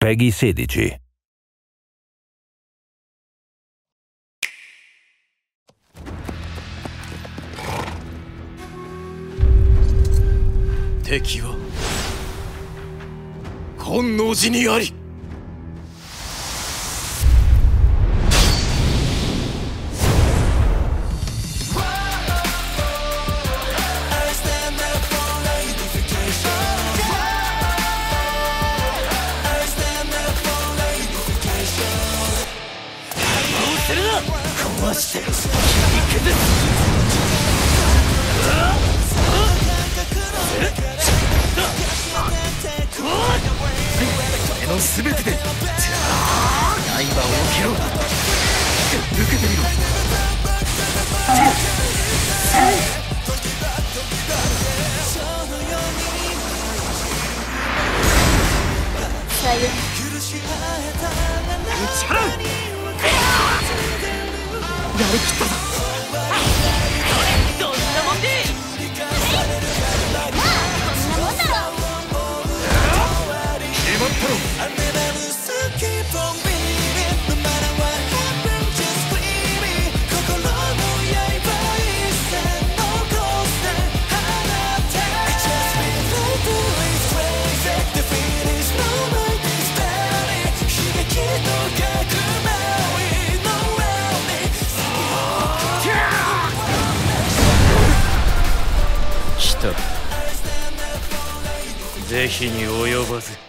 PEGI 16. 敵は本能寺にあり。壊して切り崩す。俺の全てで刃を受けろ。受けてみろ。打ち払う。やりきったぞ。どんなもんで。こんなもんだろ。決まったろ。是非に及ばず。